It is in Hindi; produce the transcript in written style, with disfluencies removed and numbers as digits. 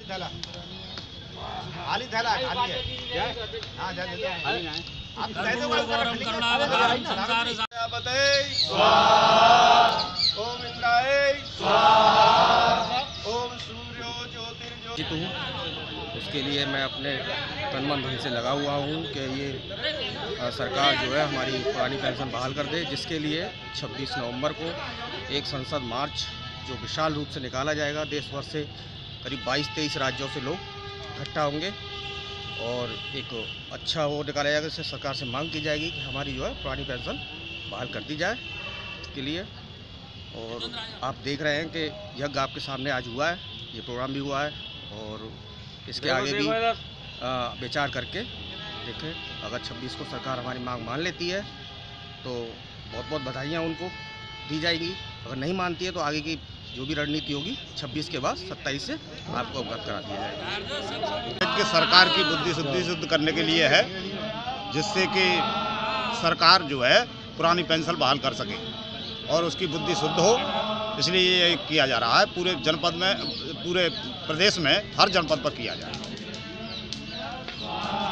थैला खाली थैला खाली है क्या? हाँ जा दे आप दे दो ओम इंद्राय स्वाहा ओम सूर्यो ज्योतिर्ज्योति हूँ। उसके लिए मैं अपने तन मन धन से लगा हुआ हूँ कि ये सरकार जो है हमारी पुरानी पेंशन बहाल कर दे, जिसके लिए 26 नवंबर को एक संसद मार्च जो विशाल रूप से निकाला जाएगा। देश भर से करीब 22-23 राज्यों से लोग इकट्ठा होंगे और एक अच्छा वो निकाला जाएगा, जिससे सरकार से मांग की जाएगी कि हमारी जो है पुरानी पेंशन बहाल कर दी जाए के लिए। और आप देख रहे हैं कि यज्ञ आपके सामने आज हुआ है, ये प्रोग्राम भी हुआ है और इसके आगे भी विचार करके देखें। अगर 26 को सरकार हमारी मांग मान लेती है तो बहुत बहुत बधाइयाँ उनको दी जाएगी। अगर नहीं मानती है तो आगे की जो भी रणनीति होगी 26 के बाद 27 से आपको अवगत करा दिया जाएगा। सरकार की बुद्धि शुद्धि शुद्ध करने के लिए है, जिससे कि सरकार जो है पुरानी पेंशन बहाल कर सके और उसकी बुद्धि शुद्ध हो, इसलिए ये किया जा रहा है। पूरे जनपद में, पूरे प्रदेश में हर जनपद पर किया जाए।